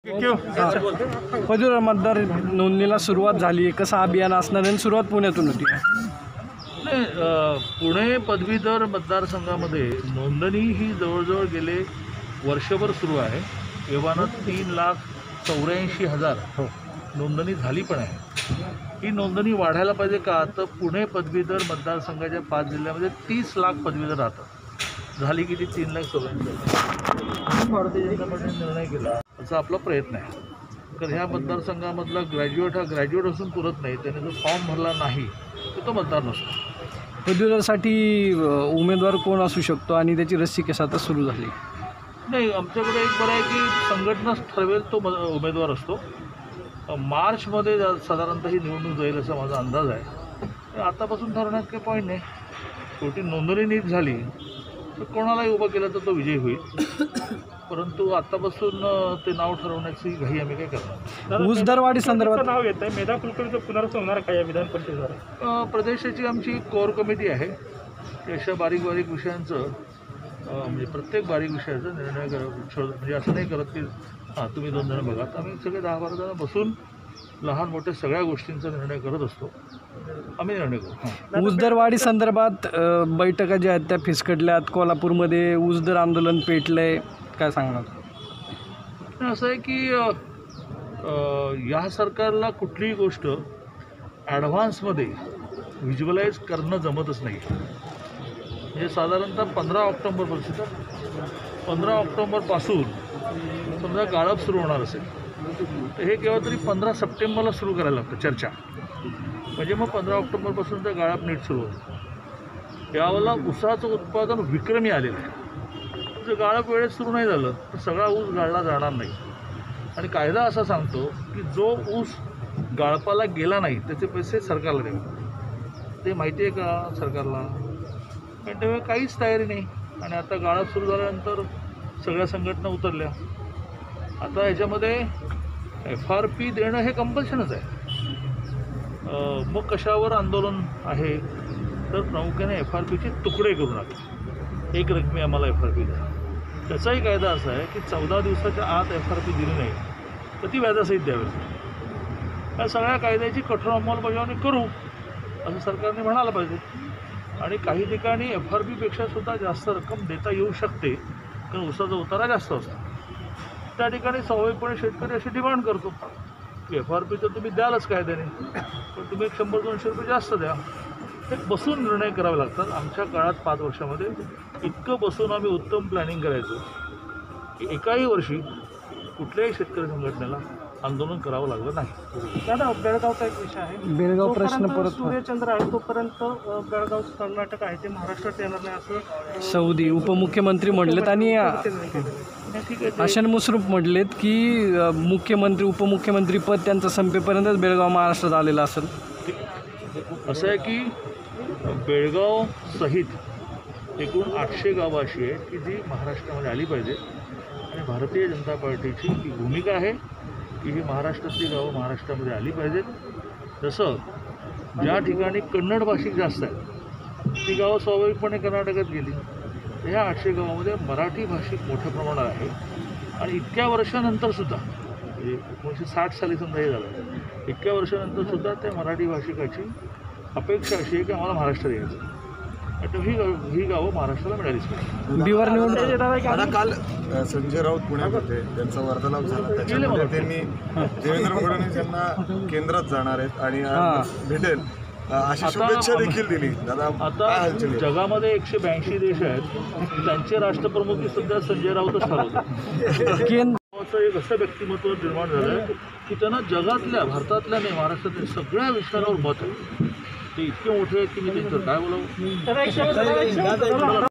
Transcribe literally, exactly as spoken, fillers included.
पदवीधर मतदार नोंदणीला सुरुवात झाली आहे, कसं अभियान असणार आहे? सुरुवात पुण्यातून होती. नाही, पुणे पदवीधर मतदारसंघामध्ये नोंदणी ही जवळजवळ गेले वर्षभर सुरू आहे. एव्हाना तीन लाख चौऱ्याऐंशी हजार नोंदणी झाली पण आहे. ही नोंदणी वाढायला पाहिजे का? तर पुणे पदवीधर मतदारसंघाच्या पाच जिल्ह्यामध्ये तीस लाख पदवीधर राहतात. झाली किती? तीन लाख चौऱ्याऐंशी. भारतीय जनता पार्टीने निर्णय केला असा आपला प्रयत्न आहे. तर ह्या मतदारसंघामधला ग्रॅज्युएट हा ग्रॅज्युएट असून पुरत नाही, त्याने जो फॉर्म भरला नाही तर तो मतदार नसतो. पदवीधरसाठी उमेदवार कोण असू शकतो आणि त्याची रस्सीकेस आता सुरू झाली? नाही, आमच्याकडे एक बरं आहे की संघटनाच ठरवेल तो उमेदवार असतो. मार्चमध्ये साधारणतः ही निवडणूक जाईल असा माझा अंदाज आहे. आतापासून ठरवण्यात काही पॉईंट नाही. शेवटी नोंदणी नीट झाली तर कोणालाही उभं केलं तर तो विजयी होईल. परंतु आतापासून ते नाव ठरवण्याची घाई आम्ही काय करणार. ऊस दरवाढी संदर्भात नाव येत आहे, मेधा कुलकर्णीचं पुनर्वसन होणार काय या विधान परिषदेवर? प्रदेशाची आमची कोर कमिटी आहे. अशा बारीक बारीक विषयांचं म्हणजे प्रत्येक बारीक विषयाचा निर्णय करत, म्हणजे असं नाही करत की हां तुम्ही दोन जण बघा. आम्ही सगळे दहा बारा जण बसून लहान मोठ्या सगळ्या गोष्टींचा निर्णय करत असतो. आम्ही निर्णय करू. ऊस दरवाढी संदर्भात बैठका ज्या आहेत त्या फिसकटल्यात. कोल्हापूरमध्ये ऊस दर आंदोलन पेटलंय, काय सांगणार? असं आहे की या सरकारला कुठलीही गोष्ट ॲडव्हान्समध्ये व्हिज्युअलाइज करणं जमतच नाही. म्हणजे साधारणतः पंधरा ऑक्टोंबरपासून पंधरा ऑक्टोंबरपासून समजा गाळप सुरू होणार असेल तर हे केव्हा तरी पंधरा सप्टेंबरला सुरू करायला लागतं चर्चा. म्हणजे मग पंधरा ऑक्टोंबरपासून तर गाळप नीट सुरू होतं. यावेळेला ऊसाचं उत्पादन विक्रमी आलेलं आहे. जर गाळप वेळेत सुरू नाही झालं तर सगळा ऊस गाळला जाणार नाही. आणि कायदा असा सांगतो की जो ऊस गाळपाला गेला नाही त्याचे पैसे सरकारला द्यावे. ते माहिती आहे का सरकारला? पण तेव्हा काहीच तयारी नाही. आणि आता गाळप सुरू झाल्यानंतर सगळ्या संघटना उतरल्या. आता ह्याच्यामध्ये एफ आर पी देणं हे कंपल्शनच आहे. मग कशावर आंदोलन आहे? तर प्रामुख्याने एफ आर पीचे तुकडे करू नका, एक रकमी आम्हाला एफ आर पी द्या. त्याचाही कायदा असा आहे की चौदा दिवसाच्या आत एफ आर पी दिली नाही तर ती व्याजासहित द्यावी. या सगळ्या कायद्याची कठोर अंमलबजावणी करू असं सरकारने म्हणायला पाहिजे. आणि काही ठिकाणी एफ आर पीपेक्षा सुद्धा जास्त रक्कम देता येऊ शकते कारण ऊसाचा उतारा जास्त असतो. त्या ठिकाणी स्वाभाविकपणे शेतकरी अशी डिमांड करतो की एफ आर पी तर तुम्ही द्यालच कायद्याने, पण तुम्ही एक शंभर दोनशे रुपये जास्त द्या. हे बसून निर्णय करावे लागतात. आमच्या काळात पाच वर्षामध्ये इतकं बसून आम्ही उत्तम प्लॅनिंग करायचो की एकाही वर्षी कुठल्याही शेतकरी संघटनेला आंदोलन करावं लागलं नाही. दादा, बेळगावचा एक विषय आहे. बेळगाव प्रश्न परत सूर्यचंद्र आहे तोपर्यंत बेळगाव कर्नाटक आहे ते महाराष्ट्रात येणार नाही असं सौदी उपमुख्यमंत्री म्हणलेत. आणि हसन मुश्रीफ म्हटलेत की मुख्यमंत्री उपमुख्यमंत्री पद त्यांचं संपेपर्यंतच बेळगाव महाराष्ट्रात आलेलं असेल. असं आहे की बेळगाव सहित एकूण आठशे गावं अशी आहेत की जी महाराष्ट्रामध्ये आली पाहिजे. आणि भारतीय जनता पार्टीची ही भूमिका आहे की ही महाराष्ट्रातली गावं महाराष्ट्रामध्ये आली पाहिजेत. जसं ज्या ठिकाणी कन्नड भाषिक जास्त आहेत ती गावं स्वाभाविकपणे कर्नाटकात गेली. ह्या आठशे गावामध्ये मराठी भाषिक मोठ्या प्रमाणात आहे. आणि इतक्या वर्षानंतरसुद्धा म्हणजे एकोणीसशे साठ साली समजा हे झालं, इतक्या वर्षानंतरसुद्धा त्या मराठी भाषिकाची अपेक्षा अशी आहे की आम्हाला महाराष्ट्रात यायचं. तर ही ही गावं महाराष्ट्राला मिळालीच पाहिजे. बिहार निवडणूक आता काल संजय राऊत पुण्यात होते, त्यांचा वार्तालाप झाला. त्याच्यामध्ये त्यांनी देवेंद्र फडणवीस यांना केंद्रात जाणार आहेत आणि भेटेल अशी शुभेच्छा देखील दिली. दादा, आता जगामध्ये एकशे ब्याऐंशी देश आहेत, त्यांचे राष्ट्रप्रमुख सुद्धा संजय राऊतच ठरवतात. केंद्राचं एक असं व्यक्तिमत्व निर्माण झालं आहे की त्यांना जगातल्या, भारतातल्या नाही महाराष्ट्रातल्या सगळ्या विषयांवर मत आहे. ते इतके मोठे आहेत की मी त्यांचं काय बोलावं.